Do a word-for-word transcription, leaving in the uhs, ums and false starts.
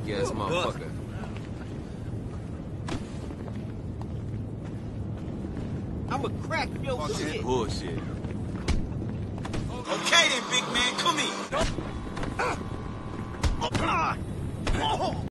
freaky ass motherfucker. I'ma crack your Fuck shit. that bullshit. Okay then, big man, come here. Oh, God. Oh.